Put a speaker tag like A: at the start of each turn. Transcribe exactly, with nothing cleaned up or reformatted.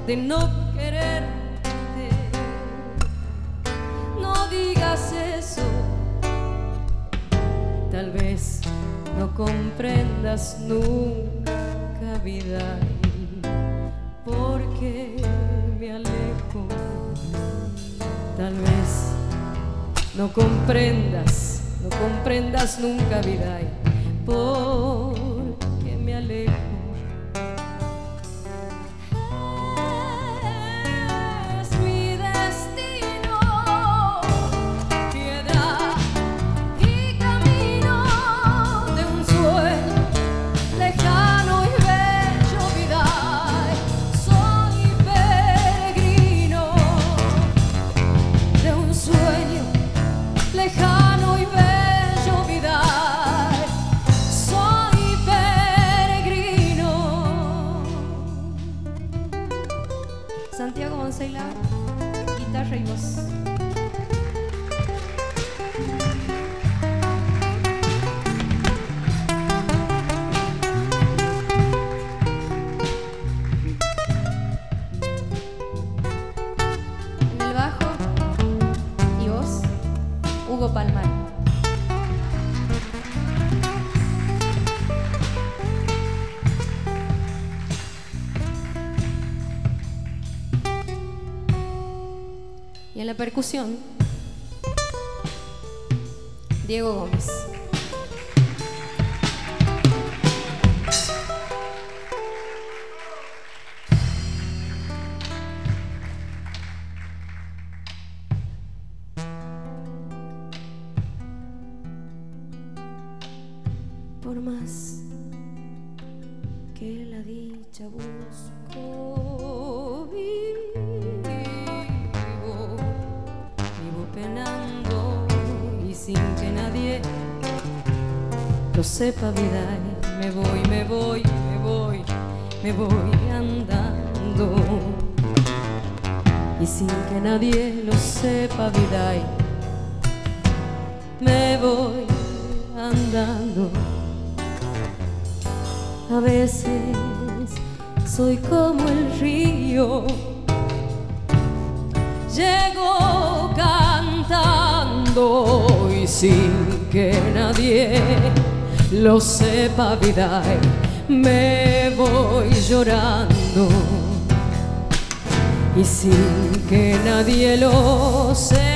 A: de no quererte. No digas eso, tal vez no comprendas nunca, vida, porque me alejo. Tal vez no comprendas, no comprendas nunca, vida, porque me alejo. Es mi destino, piedra y camino de un sueño lejano y bello, vida. Soy peregrino de un sueño lejano y bello, vida. Soy peregrino. Santiago Monseila, guitarra y voz. En el bajo y voz, Hugo Palmar. Y en la percusión, Diego Gómez. Por más que la dicha busco, vivo, vivo penando y sin que nadie lo sepa, vida. Me voy, me voy, me voy, me voy andando y sin que nadie lo sepa, vida. Me voy andando. A veces soy como el río, llego cantando y sin que nadie lo sepa, vida, me voy llorando y sin que nadie lo sepa.